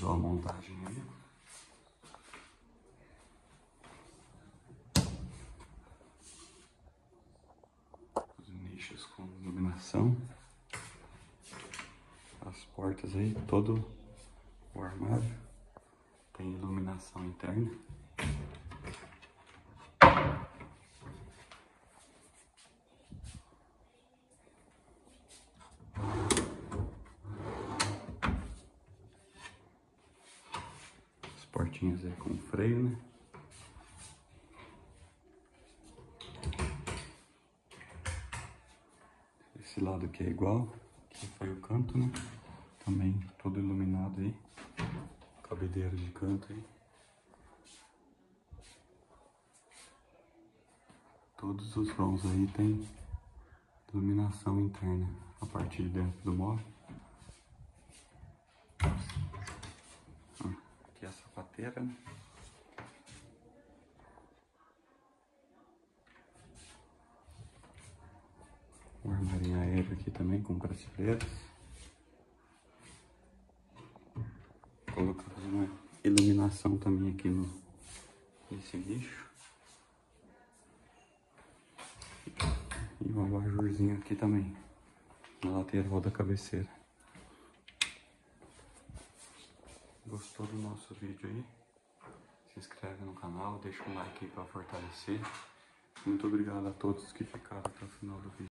Começou a montagem aí. Os nichos com iluminação. As portas aí, todo o armário tem iluminação interna. As portinhas aí com freio, né? Esse lado aqui é igual, aqui foi o canto, né? Também todo iluminado aí. Cabideiro de canto aí. Todos os vãos aí tem iluminação interna a partir de dentro do móvel. Aqui é a sapateira, né? O armário aéreo aqui também com prateleiras. Colocamos uma iluminação também aqui nesse nicho. E um abajurzinho aqui também, na lateral da cabeceira. Gostou do nosso vídeo aí? Se inscreve no canal, deixa um like aí para fortalecer. Muito obrigado a todos que ficaram até o final do vídeo.